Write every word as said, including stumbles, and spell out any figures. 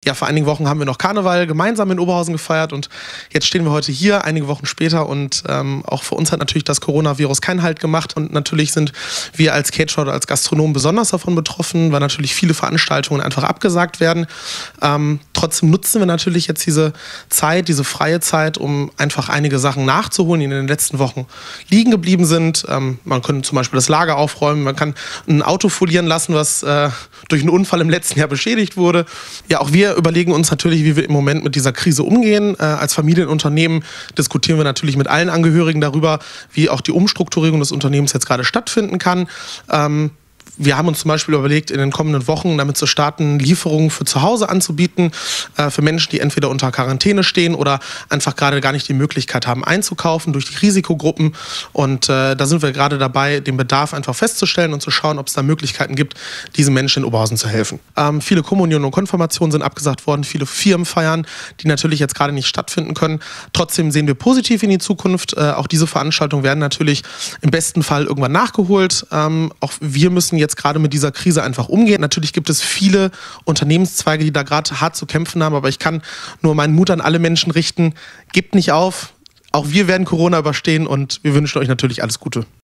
Ja, vor einigen Wochen haben wir noch Karneval gemeinsam in Oberhausen gefeiert und jetzt stehen wir heute hier, einige Wochen später, und ähm, auch für uns hat natürlich das Coronavirus keinen Halt gemacht und natürlich sind wir als Caterer oder als Gastronomen besonders davon betroffen, weil natürlich viele Veranstaltungen einfach abgesagt werden. Ähm, trotzdem nutzen wir natürlich jetzt diese Zeit, diese freie Zeit, um einfach einige Sachen nachzuholen, die in den letzten Wochen liegen geblieben sind. Ähm, man kann zum Beispiel das Lager aufräumen, man kann ein Auto folieren lassen, was äh, durch einen Unfall im letzten Jahr beschädigt wurde. Ja, auch wir überlegen uns natürlich, wie wir im Moment mit dieser Krise umgehen. Äh, als Familienunternehmen diskutieren wir natürlich mit allen Angehörigen darüber, wie auch die Umstrukturierung des Unternehmens jetzt gerade stattfinden kann. Ähm, Wir haben uns zum Beispiel überlegt, in den kommenden Wochen damit zu starten, Lieferungen für zu Hause anzubieten, äh, für Menschen, die entweder unter Quarantäne stehen oder einfach gerade gar nicht die Möglichkeit haben, einzukaufen durch die Risikogruppen. Und äh, da sind wir gerade dabei, den Bedarf einfach festzustellen und zu schauen, ob es da Möglichkeiten gibt, diesen Menschen in Oberhausen zu helfen. Ähm, viele Kommunionen und Konfirmationen sind abgesagt worden, viele Firmenfeiern, die natürlich jetzt gerade nicht stattfinden können. Trotzdem sehen wir positiv in die Zukunft. Äh, auch diese Veranstaltungen werden natürlich im besten Fall irgendwann nachgeholt. Ähm, auch wir müssen jetzt gerade mit dieser Krise einfach umgehen. Natürlich gibt es viele Unternehmenszweige, die da gerade hart zu kämpfen haben, aber ich kann nur meinen Mut an alle Menschen richten: Gebt nicht auf, auch wir werden Corona überstehen und wir wünschen euch natürlich alles Gute.